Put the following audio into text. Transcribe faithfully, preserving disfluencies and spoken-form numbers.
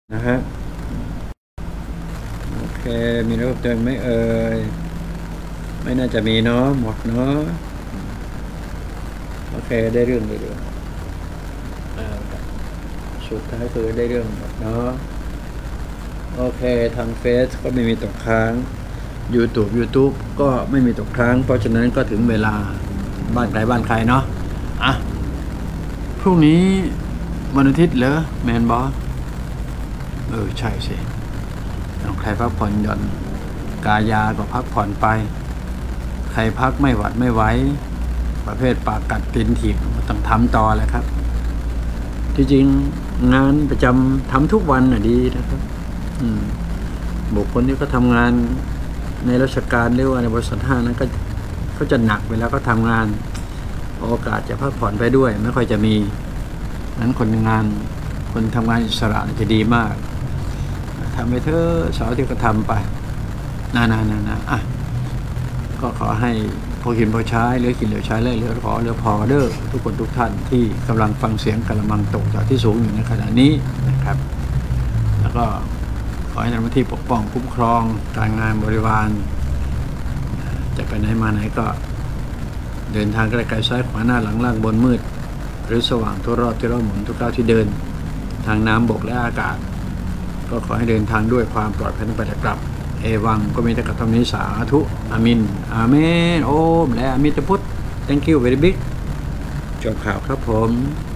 นะฮะโอเคมีรูปเติมไม่เอ่ยไม่น่าจะมีเนาะหมดเนาะโอเคได้เรื่องได้เรื่องสุดท้ายคือได้เรื่องหมดเนาะโอเคทางเฟซก็ไม่มีตกค้าง YouTube YouTube ก็ไม่มีตกค้างเพราะฉะนั้นก็ถึงเวลาบ้านใครบ้านใครเนาะอ่ะพรุ่งนี้วันอาทิตย์เหรอแมนบอสเออใช่สิเอาใครพักผ่อนหย่อนกายาก็พักผ่อนไปใครพักไม่หวัดไม่ไหวประเภทปากกัดตีนถีบต้องทำต่อแหละครับที่จริงงานประจำทำทุกวันน่ะดีนะครับอืมบุคคลที่เขาทำงานในราชการหรือว่าในบริษัทห้างนั้นก็เขาจะหนักเวลาเขาทำงานโอกาสจะพักผ่อนไปด้วยไม่ค่อยจะมีนั้นคนงานคนทำงานอิสระจะดีมากทำไปเถอะเสาร์ที่ก็ทำไปนานานานาอ่ะก็ขอให้พอกินพอใช้เหลือกินเหลือใช้เหลือขอเหลือพอเด้อทุกคนทุกท่านที่กำลังฟังเสียงกระมังตกจากที่สูงอยู่ในขณะนี้นะครับแล้วก็ขอให้ทำหน้าที่ปกป้องคุ้มครองการงานบริวารจะไปไหนมาไหนก็เดินทางไกลๆซ้ายขวาหน้าหลังล่างบนมืดหรือสว่างทั่วรอบที่รอบหมุนทุกก้าวที่เดินทางน้ำบกและอากาศก็ขอให้เดินทางด้วยความปลอดภัยทั้งไปและกลับเอวังก็มีแต่กับทำนี้สาธุอามินอาเมนโอมและอามิตพุทธ thank you very big จบข่าวครับผม